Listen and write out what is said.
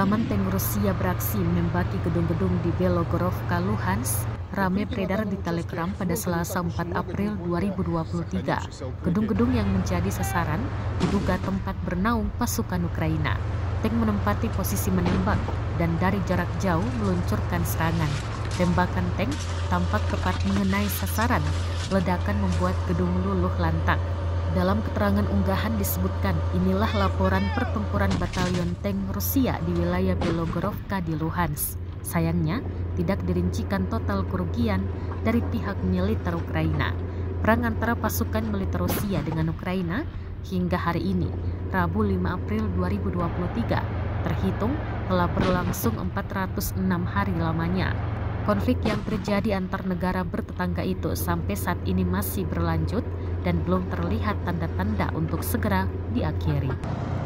Rekaman tank Rusia beraksi menembaki gedung-gedung di Belogorovka, Luhansk, ramai beredar di Telegram pada Selasa 4 April 2023. Gedung-gedung yang menjadi sasaran diduga tempat bernaung pasukan Ukraina. Tank menempati posisi menembak dan dari jarak jauh meluncurkan serangan. Tembakan tank tampak tepat mengenai sasaran. Ledakan membuat gedung luluh lantak. Dalam keterangan unggahan disebutkan, inilah laporan pertempuran batalion tank Rusia di wilayah Belogorovka di Luhansk. Sayangnya, tidak dirincikan total kerugian dari pihak militer Ukraina. Perang antara pasukan militer Rusia dengan Ukraina hingga hari ini, Rabu 5 April 2023, terhitung telah berlangsung 406 hari lamanya. Konflik yang terjadi antar negara bertetangga itu sampai saat ini masih berlanjut dan belum terlihat tanda-tanda untuk segera diakhiri.